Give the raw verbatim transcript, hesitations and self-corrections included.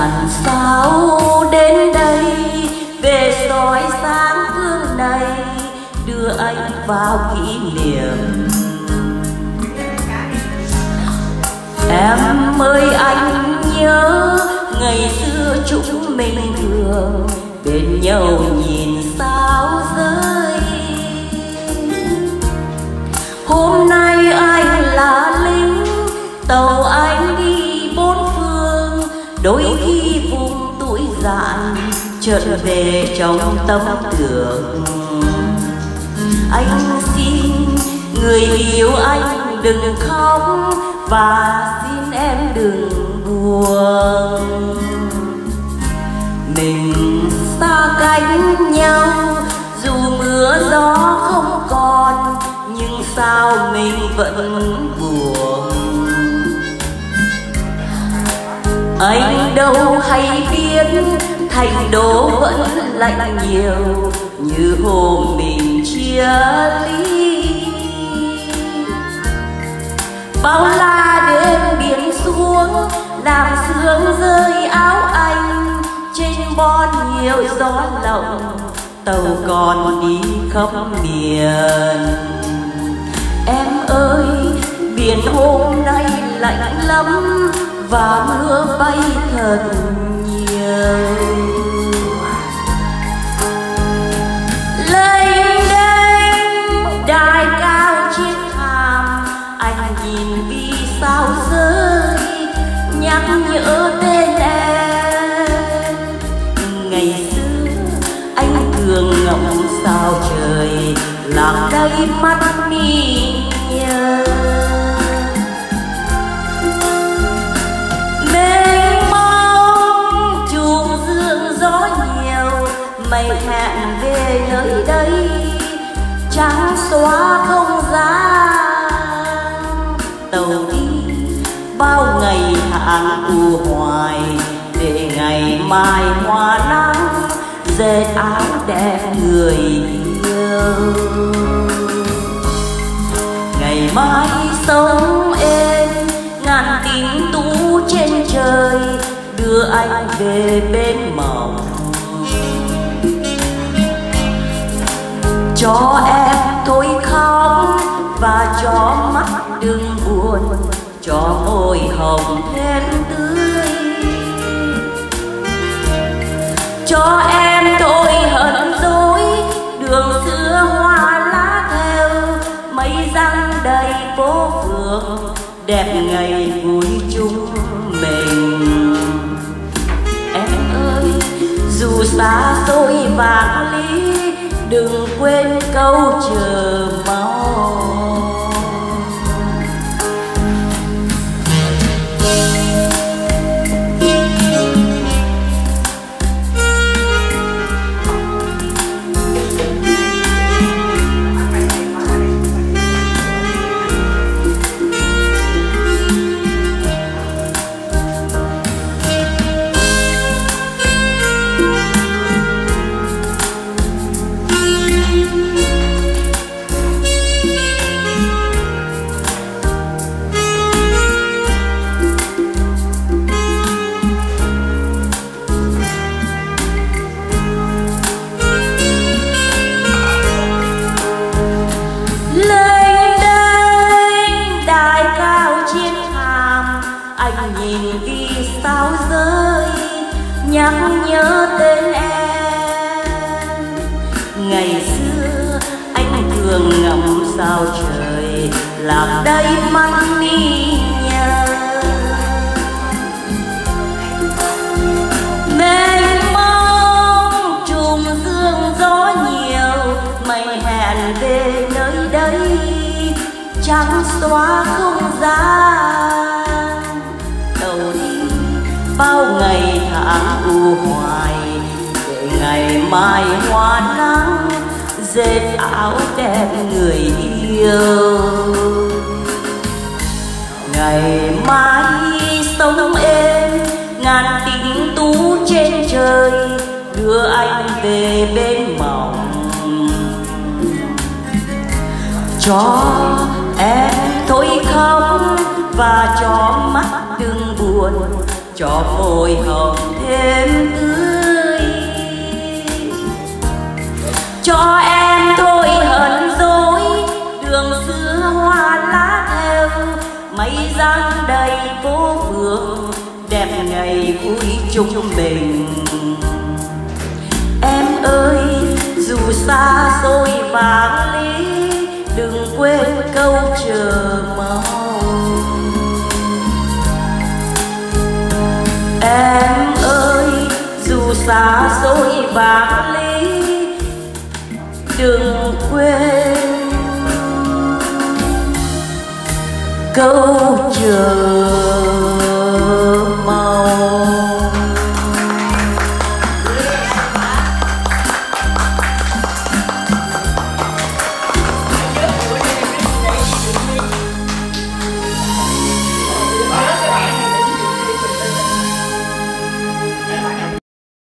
ngàn sao đến đây về soi sáng phương này, đưa anh vào kỷ niệm. Em ơi anh nhớ ngày xưa chúng mình thường bên nhau nhìn sao rơi. Hôm nay anh là lính, tàu anh đi bốn phương, đôi khi vùng tuổi dạn chợt về trong tâm tưởng. Anh xin người yêu anh đừng khóc, và xin em đừng buồn. Mình xa cách nhau dù mưa gió không còn, nhưng sao mình vẫn buồn. Anh đâu hay biết thành đô vẫn lạnh nhiều như hôm mình chia ly. Bao la đêm biển xuống làm sương rơi áo anh, trên bon nhiều gió lộng tàu còn đi khắp miền. Em ơi biển hôm nay lạnh lắm và mưa bay thật nhiều. Lênh đênh đài cao chiếc hàm, anh nhìn vì sao rơi nhắc nhớ tên em. Ngày xưa anh thường ngắm sao trời, lạc đây mắt mi nhớ. Mênh mông chùm dương gió nhiều, mây hẹn về nơi đây trắng xóa không gian. Tàu đi bao ngày hạn u hoài, để ngày mai hoa nắng dệt áo đẹp người yêu. Ngày mai sống êm ngàn tình tú trên trời, đưa anh về bên mộng. Cho em thôi khóc và cho mắt đừng buồn, cho môi hồng thêm tươi. Cho em thôi hận dỗi đường xưa hoa lá theo, mây răng đầy phố phường đẹp ngày vui chung mình. Em ơi dù xa xôi vạn lý, đừng quên câu chờ mong. Nhắc nhớ tên em. Ngày xưa anh thường ngắm sao trời, lạc đây mắt mi nhớ. Mênh mông trùm dương gió nhiều, mây hẹn về nơi đây trắng xóa không gian. Tàu đi bao ngày tháng u hoài, để ngày mai hoa nắng dệt áo đẹp người yêu. Ngày mai sống êm ngàn tình tú trên trời, đưa anh về bên mộng. Cho em thôi khóc và cho mắt đừng buồn, cho môi hồng thêm tươi. Cho em thôi hận dỗi đường xưa hoa lá theo, mây giăng đầy phố phường đẹp ngày vui chung mình. Em ơi dù xa xôi vạn lý, đừng quên câu chờ mong. Em ơi dù xa xôi vạn lý, đừng quên câu chờ